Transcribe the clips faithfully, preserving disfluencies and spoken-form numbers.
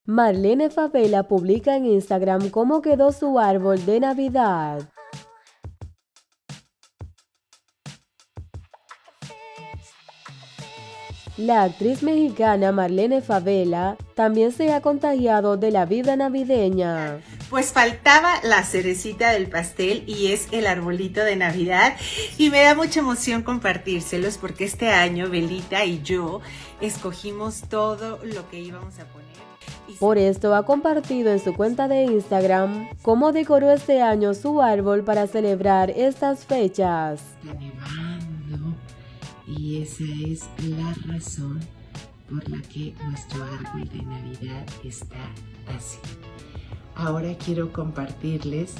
Marlene Favela publica en Instagram cómo quedó su árbol de Navidad. La actriz mexicana Marlene Favela también se ha contagiado de la vibra navideña. Pues faltaba la cerecita del pastel y es el arbolito de Navidad, y me da mucha emoción compartírselos porque este año Belita y yo escogimos todo lo que íbamos a poner. Por esto ha compartido en su cuenta de Instagram cómo decoró este año su árbol para celebrar estas fechas. Está nevando y esa es la razón por la que nuestro árbol de Navidad está así. Ahora quiero compartirles,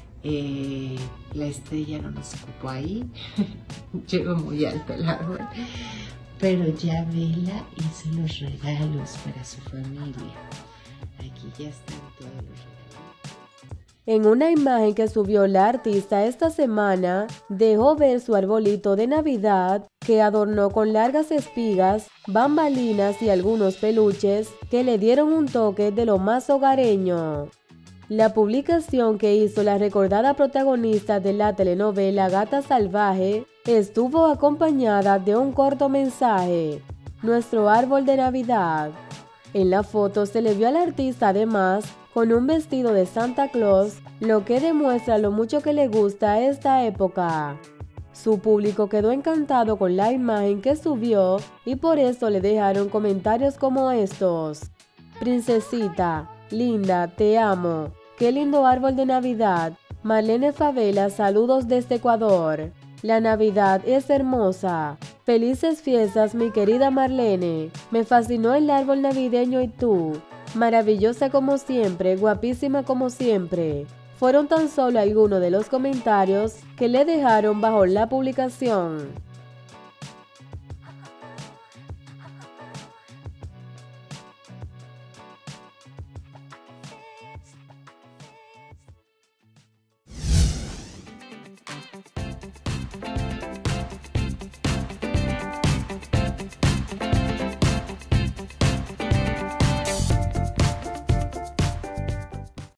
eh, la estrella no nos ocupó ahí, llegó muy alto el árbol, pero ya Bella hizo los regalos para su familia. Aquí ya están todos los regalos. En una imagen que subió la artista esta semana, dejó ver su arbolito de Navidad que adornó con largas espigas, bambalinas y algunos peluches que le dieron un toque de lo más hogareño. La publicación que hizo la recordada protagonista de la telenovela Gata Salvaje estuvo acompañada de un corto mensaje: nuestro árbol de Navidad. En la foto se le vio al artista además con un vestido de Santa Claus, lo que demuestra lo mucho que le gusta esta época. Su público quedó encantado con la imagen que subió y por eso le dejaron comentarios como estos: princesita, linda, te amo. Qué lindo árbol de Navidad. Marlene Favela, saludos desde Ecuador. La Navidad es hermosa. Felices fiestas, mi querida Marlene. Me fascinó el árbol navideño y tú. Maravillosa como siempre, guapísima como siempre. Fueron tan solo algunos de los comentarios que le dejaron bajo la publicación.